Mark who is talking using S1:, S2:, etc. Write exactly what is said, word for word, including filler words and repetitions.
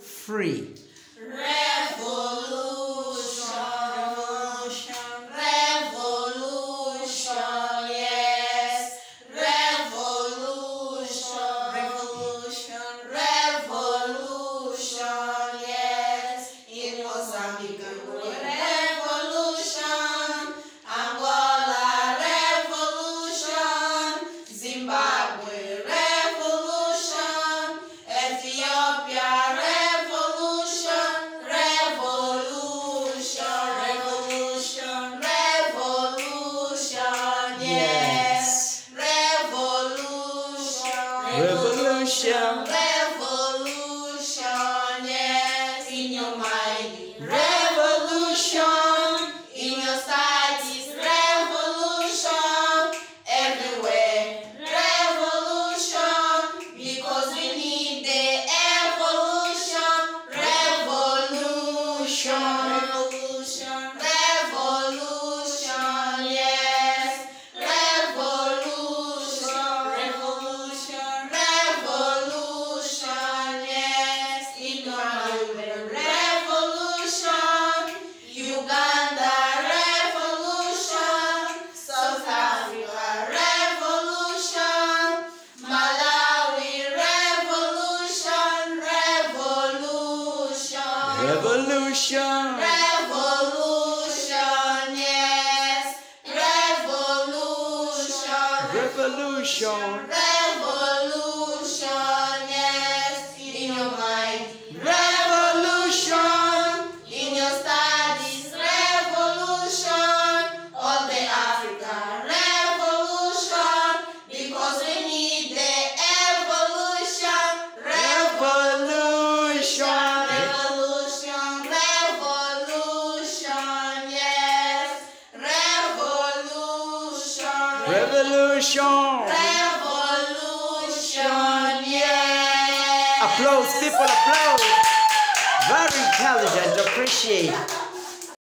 S1: three.
S2: Revolution, revolution, yes. Revolution, revolution, revolution, yes. In Mozambique, revolution. Angola, revolution. Zimbabwe, revolution. Ethiopia, revolution. Revolution, revolution, revolution, yes. Revolution,
S1: Revolution.
S2: revolution, yes. In your mind, revolution. In your studies, revolution. Everywhere, revolution. Because we need the evolution. Revolution, revolution, revolution, yes. Revolution, revolution, revolution, yes. Zimbabwe, revolution. Uganda, revolution. South Africa, revolution. Malawi, revolution, revolution.
S1: Revolution.
S2: Revolution, yes. Revolution.
S1: Revolution.
S2: Revolution, yes. In your mind.
S1: Revolution.
S2: In your studies. Revolution. All the Africa. Revolution. Because we need the evolution.
S1: Revolution.
S2: Revolution, revolution, yes. Revolution,
S1: Revolution.
S2: revolution, yes.
S1: Applause, people, applause. Very intelligent, appreciate.